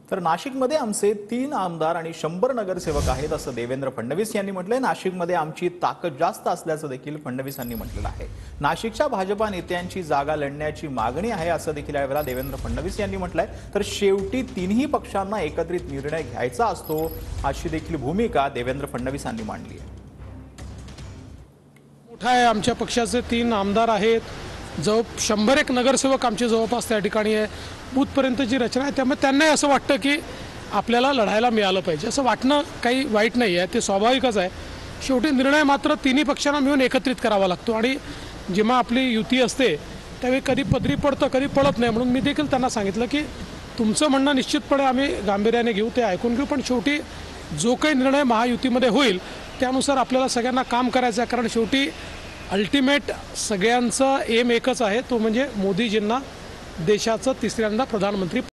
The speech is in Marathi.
तर नाशिकमध्ये आमचे 3 आमदार आणि 100 नगरसेवक आहेत असं देवेंद्र फडणवीस यांनी म्हटलंय। नाशिकमध्ये आमची ताकद जास्त असल्याचं देखील फडणवीसांनी म्हटलेलं आहे। नाशिकच्या भाजपा नेत्यांची जागा लढण्याची मागणी आहे असं देखील यावेळेला देवेंद्र फडणवीस यांनी म्हटलंय। तर शेवटी तिन्ही पक्षांना एकत्रित निर्णय घ्यायचा असतो अशी देखील भूमिका देवेंद्र फडणवीसांनी मांडली आहे। मोठा आहे, आमच्या पक्षाचे 3 आमदार आहेत, जो 101 नगरसेवक आमचे जवळपास त्या ठिकाणी आहे, बूथपर्यंतची रचना आहे। त्यामुळे त्यांनाही असं वाटतं की आपल्याला लढायला मिळालं पाहिजे। असं वाटणं काही वाईट नाही आहे, ते स्वाभाविकच आहे। शेवटी निर्णय मात्र तिन्ही पक्षांना मिळून एकत्रित करावा लागतो आणि जेव्हा आपली युती असते त्यावेळी कधी पदरी पडतं कधी पडत नाही। म्हणून मी देखील त्यांना सांगितलं की तुमचं म्हणणं निश्चितपणे आम्ही गांभीर्याने घेऊ, ते ऐकून घेऊ, पण शेवटी जो काही निर्णय महायुतीमध्ये होईल त्यानुसार आपल्याला सगळ्यांना काम करायचं आहे। कारण शेवटी अल्टिमेट सगळ्यांचा एम एकच आहे, तो म्हणजे मोदीजींना देशाचं तिसऱ्यांदा प्रधानमंत्री